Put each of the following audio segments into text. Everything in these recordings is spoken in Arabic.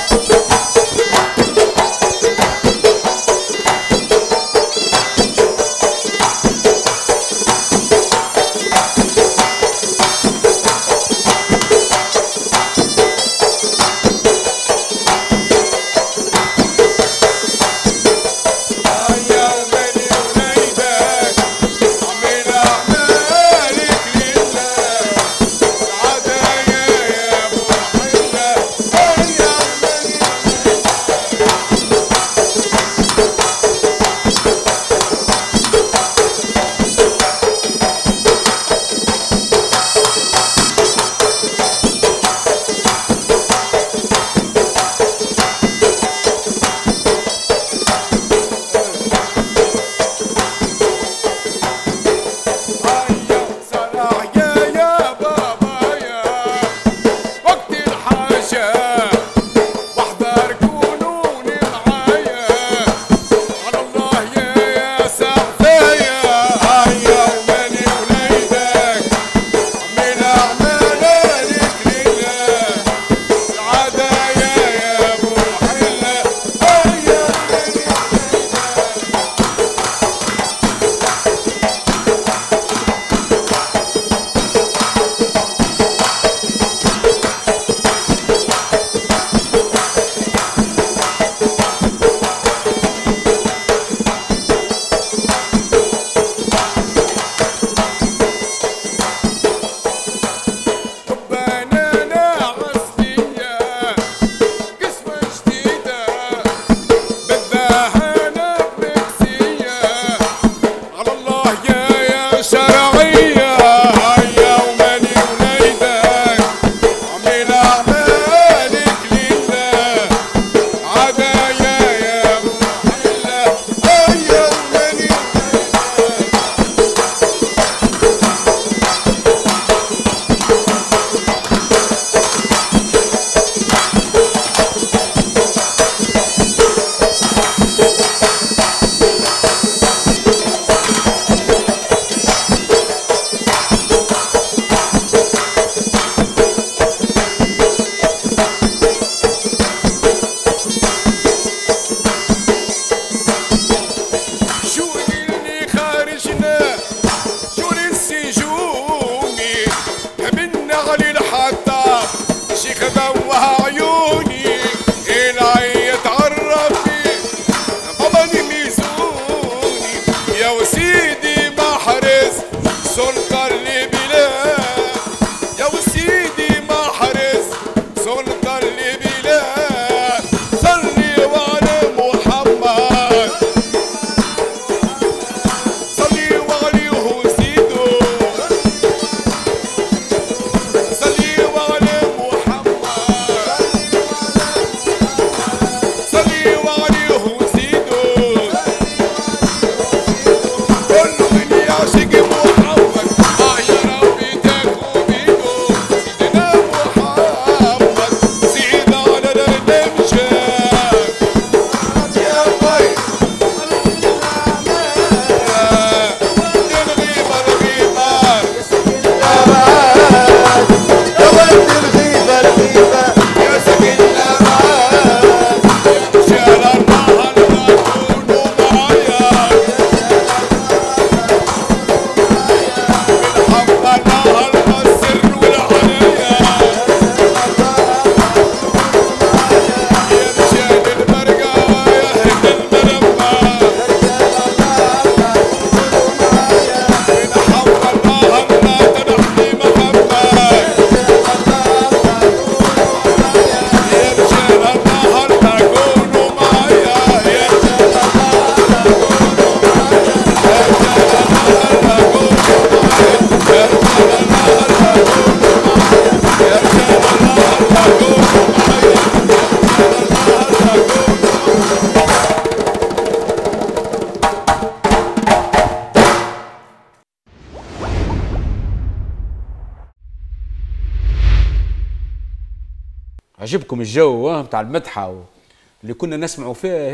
عجبكم الجو بتاع المدحة اللي كنا نسمعوا فيها.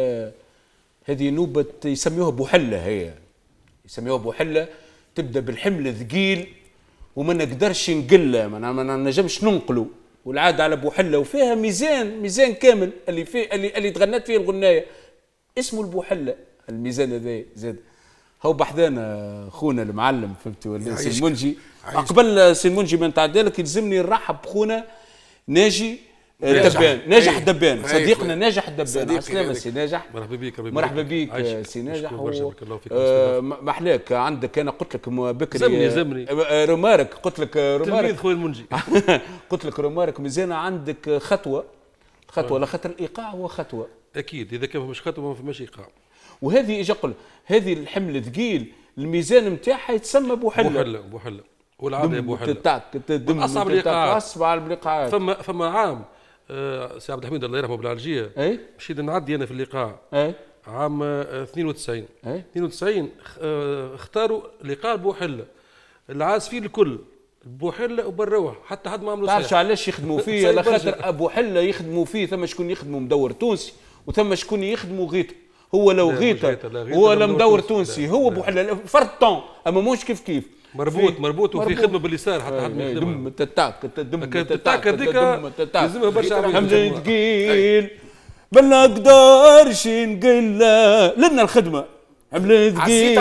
هذه نوبة يسميوها بوحلة، هي يسميوها بوحلة، تبدا بالحمل ثقيل وما نقدرش نقله، ما نجمش ننقله، والعاده على بوحله، وفيها ميزان كامل اللي فيه اللي تغنت فيه الغنايه اسمه البوحله. الميزان هذا زاد هو بحذانا خونا المعلم، فهمتي ولا سي المنجي. قبل سي المنجي ما نتعدى لك يلزمني نرحب بخونا ناجي دبان، ناجح دبان، صديقنا ناجح دبان. عسلامة سي ناجح. مرحبا بك. مرحبا بك سي ناجح. محلاك عندك انا قلت لك بكري زمني رومارك، قلت لك رومارك تلميذ خويا المنجي قلت لك رومارك مزيانه عندك خطوه لا خاطر الايقاع هو خطوه اكيد، اذا كان مش خطوه ما فماش ايقاع. وهذه اجي اقول هذه الحمل ثقيل، الميزان نتاعها يتسمى بوحله والعاده يا بوحله من اصعب الايقاعات. اصعب الايقاعات. فما عام سي عبد الحميد الله يرحمه بالعالجيه، مشيت نعدي انا في الايقاع عام 92 اختاروا الايقاع بوحله، العازفين الكل بوحله وبالروح، حتى حد ما عملوا صحيح. تعرفش علاش يخدموا فيه؟ على خاطر ابو حله يخدموا فيه، ثم شكون يخدموا مدور تونسي، وثم شكون يخدموا غيته. هو لو غيته هو لا مدور تونسي، هو بوحله فرد طون، اما موش كيف مربوط وفي خدمه باليسار حتى حد ما يخدمها. دم تتاك التتاك هذيك لازمها برشا عمل. حمل ثقيل ما نقدرش نقول لنا الخدمه. حمل ثقيل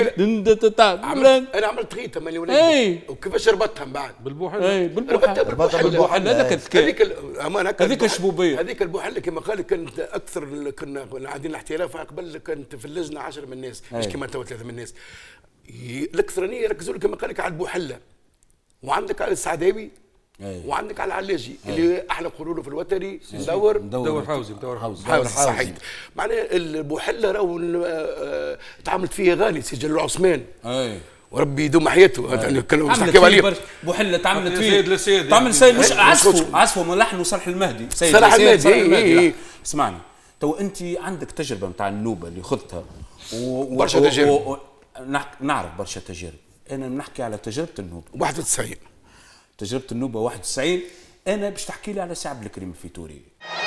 انا عملت غيته مالي وليد. وكيفاش ربطتها من بعد؟ بالبوحله. بالبوحله هذاك الذكاء، هذيك الشبوبيه، هذيك البوحله كما قال كانت اكثر. كنا قاعدين الاحتراف قبل، كانت في اللجنه 10 من الناس، مش كما تو 3 من الناس. الاكثرانيه يركزوا كما قال لك على البوحله، وعندك على السعداوي، وعندك على العلاجي اللي احنا نقولوا له في الوتري مدور حوزي صحيح. معناها البوحله راهو تعاملت فيه غالي سي جلال عثمان، وربي يدوم حياته. كانوا نحكيو عليه بوحله تعملت فيه تعمل سيد مش عزفوا ملحن وصالح المهدي. صالح المهدي اسمعني تو، انت عندك تجربه نتاع النوبه اللي خذتها برشا تجارب. نعرف برشا تجارب. انا نحكي على تجربه النوبه 91. تجربه النوبه 91. انا باش تحكي لي على سي عبد الكريم الفيتوري.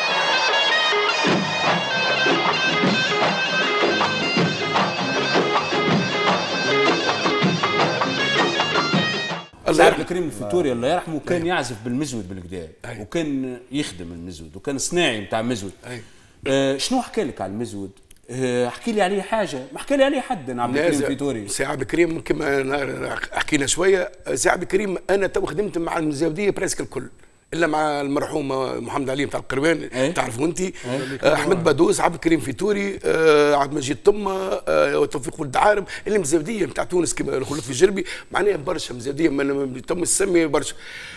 سي عبد الكريم الفيتوري الله يرحمه كان يعزف بالمزود بالكدا، وكان يخدم المزود، وكان صناعي نتاع مزود. شنو حكى لك على المزود؟ احكي لي عليه حاجه ما حكى لي عليه حد. انا عبد الكريم الفيتوري سي عبد الكريم كما حكينا شويه. سي عبد الكريم انا تو خدمت مع المزوديه بريسك الكل، الا مع المرحوم محمد علي نتاع القروان، تعرفوا انت، احمد بدوس، عبد الكريم فيتوري، عبد المجيد طمه، وتوفيق ولد عارم، اللي مزوديه نتاع تونس كما الخلود في جربي. معناها برشا مزوديه تم تسمي برشا.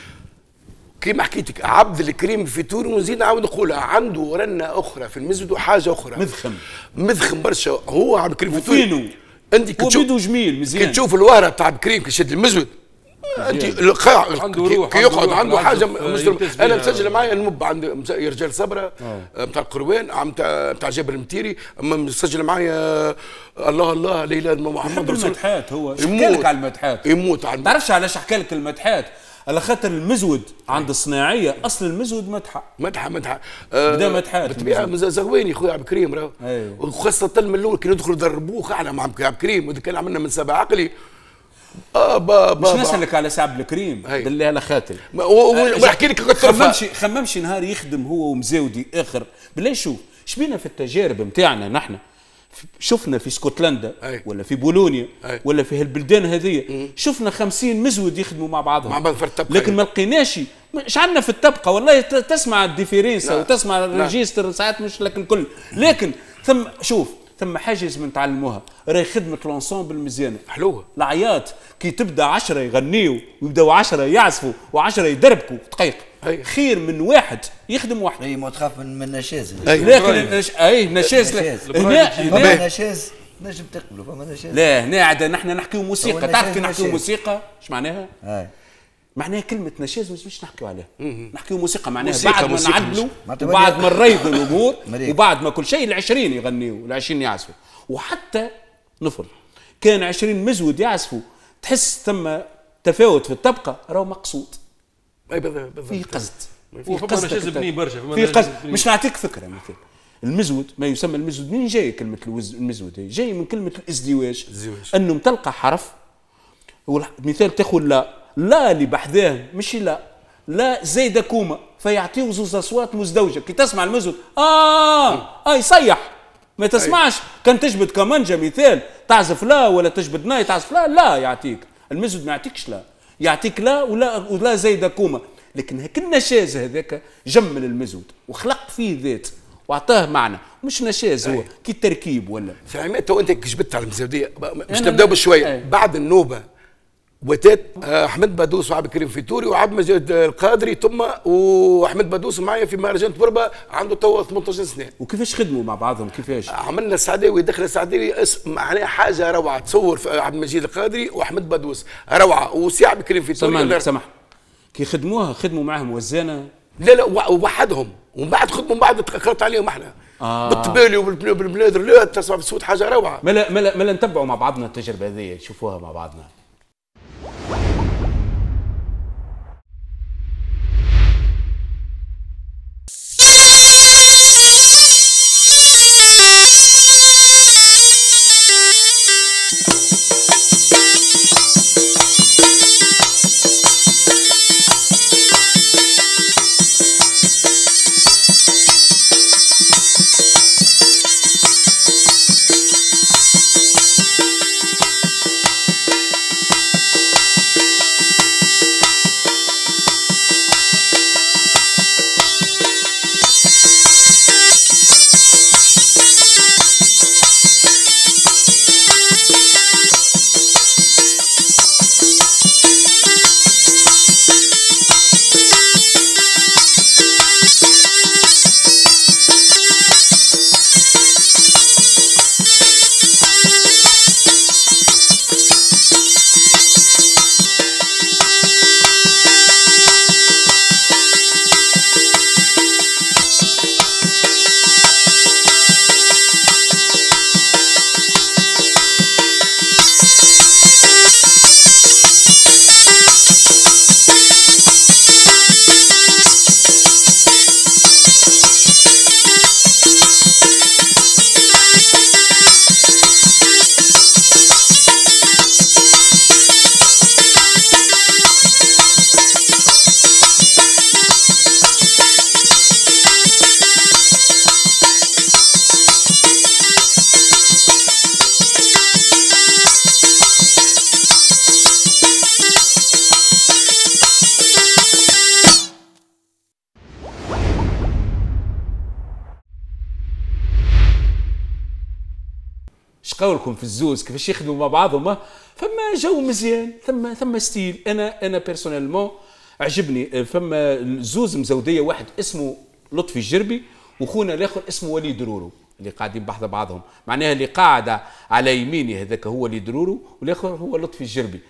كيما حكيتك عبد الكريم الفيتوري، ونزيد نعاود نقولها عنده رنه اخرى في المزود وحاجه اخرى، مذخم برشا. هو عبد الكريم الفيتوري انت كتشوف جميل مزيان، كي تشوف الوهره تاع عبد الكريم كي يشد المزود انت عنده روح، كي يقعد عنده حاجه. انا مسجل معايا المب عند رجال صبره نتاع القروان نتاع جابر المتيري، اما مسجل معايا الله الله لا اله الا محمد رسول الله. هو حكى لك على المدحات، يموت عنده. تعرفش علاش حكى لك المدحات؟ على خاطر المزود عند الصناعيه، اصل المزود مدحه بدا مدحات بالطبيعه. زغواني خويا عبد الكريم راهو، وخاصه من الاول كي ندخلوا ضربوه احنا مع عبد الكريم، وإذا كان عملنا من سبع عقلي. مش نسألك على سي عبد الكريم بالله على خاطري، ونحكي لك خممش نهار يخدم هو ومزاودي اخر. بالله شوف شبينا في التجارب نتاعنا نحن، شفنا في اسكتلندا ولا في بولونيا ولا في هالبلدان هذه، شفنا 50 مزود يخدموا مع بعضهم في الطبقة، لكن ما لقيناش. مش عندنا في الطبقه والله تسمع الديفيرنسا وتسمع الريجستر ساعات مش لك الكل، لكن ثم شوف ثم حاجه لازم نتعلموها، راهي خدمه لونسومبل مزيانه حلوه. العياط كي تبدا 10 يغنيوا ويبداو 10 يعزفوا و10 يدربكوا دقيق خير من واحد يخدم وحده. اي ما تخاف من النشاز. لكن نشاز هنا نشاز نجم تقبلوا فما نشاز. لا هنا عاد نحن نحكيو موسيقى. تعرف كي نحكيو موسيقى ايش معناها؟ معناها كلمة نشاز مش نحكيو عليها، نحكيو موسيقى. معناها بعد ما نعدلوا وبعد ما نريضوا الامور وبعد ما كل شيء ال20 يغنيوا ال20 يعزفوا، وحتى نفرض كان 20 مزود يعزفوا تحس ثم تفاوت في الطبقة، راهو مقصود. في قصد، في قصد بني برشا، في قصد. مش نعطيك فكرة مثلا المزود، ما يسمى المزود، منين جاي كلمة المزود؟ جاي من كلمة الازدواج، انه تلقى حرف. مثال تاخذ لا اللي بحذاه مش لا لا زايده كومه فيعطيو زوز اصوات مزدوجه. كي تسمع المزود يصيح، ما تسمعش كان تجبد كمانجا مثال تعزف لا، ولا تجبد ناي تعزف لا يعطيك المزود، ما يعطيكش لا، يعطيك لا ولا زايده كومه. لكن هيك النشاز هذاك جمل المزود وخلق فيه ذات واعطاه معنى، مش نشاز هو كي التركيب ولا فهمت. تو انت جبت على المزوديه مش تبداو بشويه بعد النوبه وتات احمد بدوس وعبد الكريم فيتوري وعبد المجيد القادري ثم واحمد بدوس معايا في مهرجان بربه عنده تو 18 سنه. وكيفاش خدموا مع بعضهم؟ كيفاش عملنا السعداوي دخل السعداوي معناها حاجه روعه، تصور في عبد المجيد القادري واحمد بدوس روعه وسي عبد الكريم فيتوري. سمح كي خدموا معهم وزانه؟ لا وحدهم ومن بعد خدموا من بعد تاخرت عليهم احنا بالطبالي وبالبنادر. لا تسمع في الصوت حاجه روعه. ملا نتبعوا مع بعضنا التجربه هذه نشوفوها مع بعضنا. قولكم في الزوز كيفاش يخدموا مع بعضهم؟ فما جو مزيان، ثم ستيل. انا بيرسونيلمون عجبني. فما زوز مزوديه، واحد اسمه لطفي الجربي وخونا الاخر اسمه وليد رورو اللي قاعدين بحذا بعضهم، معناها اللي قاعد على يميني هذاك هو وليد رورو والاخر هو لطفي الجربي.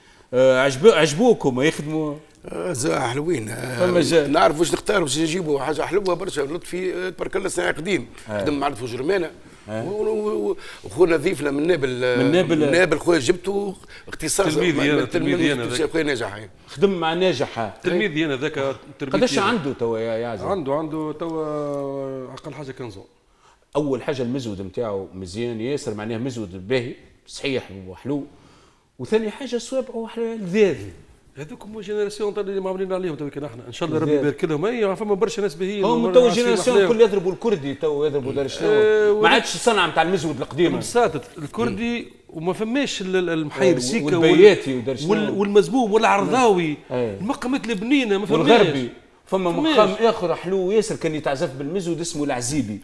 عجبوكم يخدموا؟ حلوين. نعرف واش نختار باش نجيبوا حاجه حلوه برشا. لطفي تبارك الله صناعي قديم خدم مع لطفي جرمانه وخونا ضيفنا من نابل خويا جبته اختصاص تلميذي انا خويا ناجح خدم مع ناجح تلميذي انا ذاك. قداش عنده توا يا عزيز؟ عنده توا اقل حاجه 15. اول حاجه المزود نتاعو مزيان ياسر، معناه مزود باهي صحيح وحلو، وثاني حاجه صوابعه لذاذ. هذوك هما جينيراسيون اللي معاملين عليهم تو كان احنا ان شاء الله ربي يبارك لهم. اي فما برشا ناس باهيين هم تو جينيراسيون الكل يضربوا الكردي، تو يضربوا دار شنو ما عادش الصنعه نتاع المزود القديمه مساتت الكردي وما فماش المحير سيكا والبياتي ودار شنو والمزبوب والعرضاوي المقامات البنينه ما فماش. والغربي فما مقام اخر حلو ياسر كان يتعزف بالمزود اسمه العزيبي.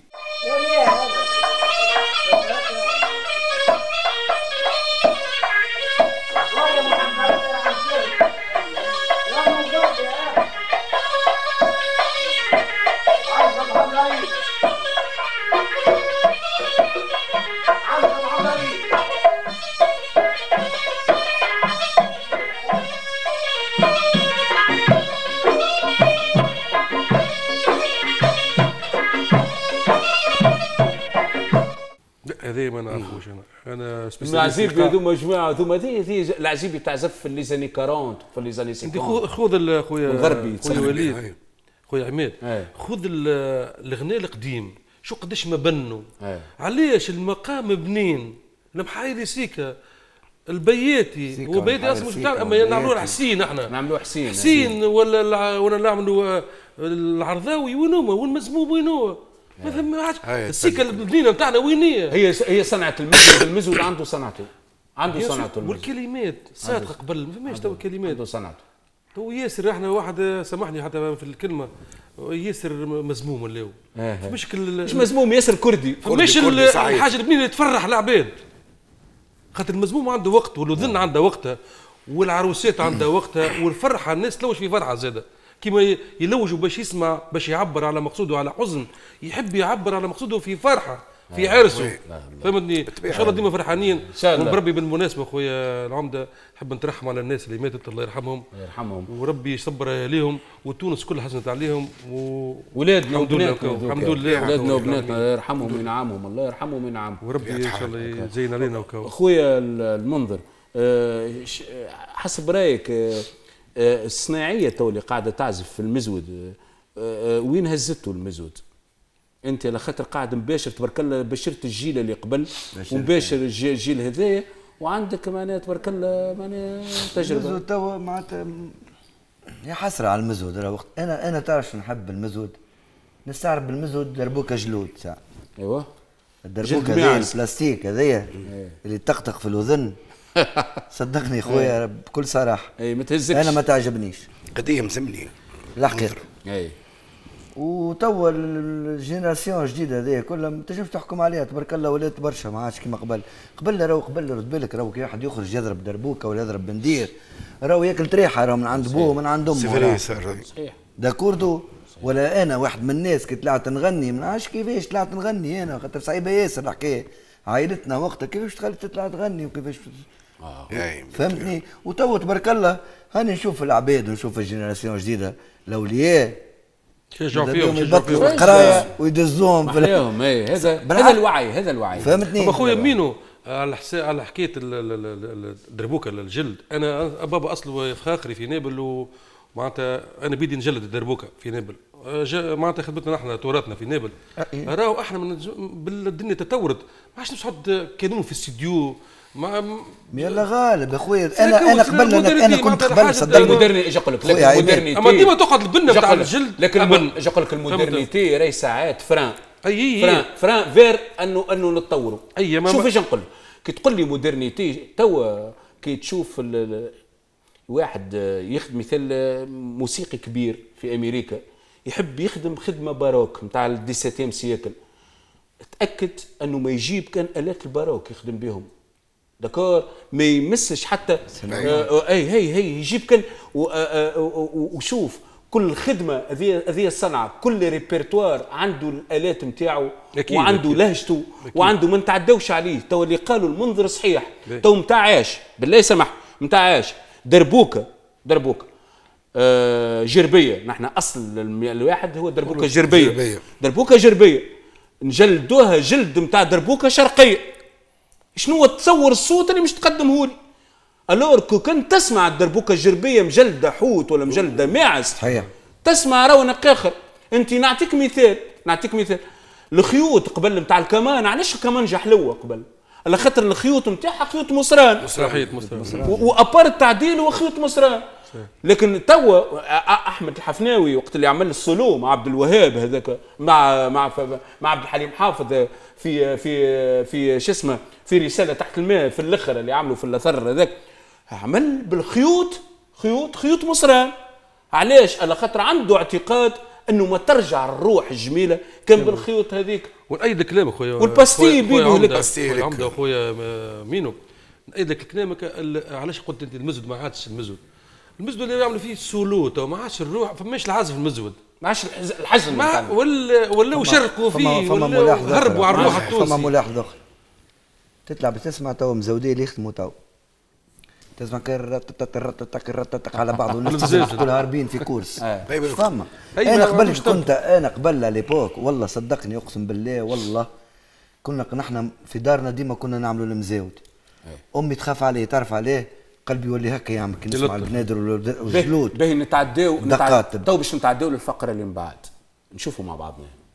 هذه ما نعرفوش انا العزيبي هذوما جماعه هذوما هذه العزيبي تعزف في ليزاني 40 في ليزاني 50. خذ خويا الغربي خويا وليد خويا عماد خذ الغناء القديم شو قداش ما بنوا. علاش المقام بنين المحايري سيكا البياتي هو بياتي اصلا مش بتاعنا، اما نعملوه حسين احنا نعملوه حسين ولا نعملوا العرضاوي وين هو والمزموم وين هو؟ ما ثم السكه البنينه نتاعنا وين هي صنعه المزود عنده صنعته والكلمات صادقه قبل ما فماش تو كلمات عنده صنعته تو ياسر احنا واحد سامحني حتى في الكلمه ياسر مزموم ولا مش مزموم ياسر كردي مش الحاجه البنينه اللي تفرح العباد خاطر المزموم عنده وقت والأذن عنده وقتها والعروسات عندها وقتها والفرحه الناس تلوج في فرحه زاده كيما يلوجوا باش يسمع باش يعبر على مقصوده على حزن يحب يعبر على مقصوده في فرحه في عرسه فهمتني ان شاء الله ديما فرحانين ونربي بالمناسبه خويا العمده نحب نترحم على الناس اللي ماتت الله يرحمهم وربي يصبر عليهم وتونس كلها حزنت عليهم ولادنا وبناتنا الحمد لله ولادنا وبناتنا الله يرحمهم وينعمهم الله يرحمهم وينعمهم وربي ان شاء الله يزين علينا وكاو خويا المنظر حسب رايك الصناعيه تو اللي قاعده تعزف في المزود وين هزته المزود؟ انت على خاطر قاعد مباشر تبارك الله بشرت الجيل اللي قبل ومباشر الجيل هذايا وعندك معناها تبارك الله معناها تجربه. المزود توا معناتها يا حسره على المزود راه وقت انا تعرف نحب المزود نستعرب بالمزود دربوكه جلود ساعه. ايوه الدربوكه هذايا البلاستيك هذايا اللي تقطق في الاذن صدقني خويا بكل صراحه اي ما تهزكش انا ما تعجبنيش قضيه مسمني الحقيقه. اي وتوا الجينيراسيون الجديده هذه كلها ما تنجمش تحكم عليها تبارك الله ولات برشا ما عادش كيما قبل رد بالك راهو كي واحد يخرج يضرب دربوكه ولا يضرب بندير راهو ياكل تريحه راهو من عند بوه ومن عند امه صحيح داكوردو. ولا انا واحد من الناس كي طلعت نغني ما نعرفش كيفاش طلعت نغني انا خاطر صعيبه ياسر الحكايه عائلتنا وقتها كيفاش دخلت تطلع تغني وكيفاش فهمتني. وتوا تبارك الله هاني نشوف العباد ونشوف الجينيراسيون الجديده الاولياء يشجعوا فيهم يبطلوا القرايه ويدزوهم فيهم. هذا الوعي فهمتني. اخويا مينو على حكايه الدربوكه الجلد انا بابا اصله فخاخري في نابل ومعناتها انا بيدي نجلد الدربوكه في نابل معناتها خدمتنا احنا توراتنا في نابل راهو احنا من بالدنيا تطورت ما عادش نقعد كانون في الاستديو يلا غالب يا خويا انا قبل انا كنت قبل صدق المودرني اجي اقول لك المودرنيتي اما ديما تقعد البنه تاع الجلد لكن اجي اقول لك المودرنيتي راهي ساعات فران فير انه نتطوروا. شوف ايش نقول كي تقول لي مودرنيتي توا كي تشوف واحد يخدم مثال موسيقي كبير في امريكا يحب يخدم خدمه باروك نتاع الديسيتيم سيكل تاكد انه ما يجيب كان الات الباروك يخدم بهم دكار ما يمسش حتى هي يجيب كان وشوف كل خدمه هذه الصنعه كل ريبرتوار عنده الالات نتاعو وعنده لهجته وعنده ما نتعداوش عليه. تو اللي قالوا المنظر صحيح تو نتاع عاش بالله يسمح نتاع عاش دربوكه جربيه نحن اصل الواحد هو دربوكه جربيه نجلدوها جلد نتاع دربوكه شرقيه. شنو تصور الصوت اللي مش تقدمه لي الور كو كنت تسمع الدربوكه الجربيه مجلده حوت ولا مجلده ماعز صحيح تسمع رونق اخر. انت نعطيك مثال الخيوط قبل نتاع الكمان علاش الكمانجه حلوه قبل على خاطر الخيوط نتاعها خيوط مصران وابار التعديل هو خيوط مصران. لكن توا احمد الحفناوي وقت اللي عمل السولو مع عبد الوهاب هذاك مع عبد الحليم حافظ في شو اسمه في رساله تحت الماء في الاخر اللي عملوا في الاثر هذاك عمل بالخيوط خيوط مصران. علاش؟ على خاطر عنده اعتقاد انه ما ترجع الروح الجميله كان بالخيوط هذيك. ونأيد كلامك خويا والباستي بيدو لك عمده خويا مينو نأيد لك كلامك. علاش قلت انت المزود ما عادش المزود اللي يعملوا فيه سولو تو ما عادش الروح فماش العازف المزود ما عادش الحزن ولا وشرقوا فيه ولا هربوا على الروح التونسي. فما ملاحظه اخرى تطلع بتسمع تو مزوديه اللي يخدموا تو تسمع كرتتك على بعض والناس كل هاربين في كورس فما. انا قبل ليبوك والله صدقني اقسم بالله والله كنا نحن في دارنا ديما كنا نعملوا المزاود. امي تخاف عليه تعرف عليه قلبي يولي هكا يعمل كي نسمع البنادر والجلود باهي نتعداو تو باش نتعداو للفقره اللي من بعد نشوفوا مع بعضنا.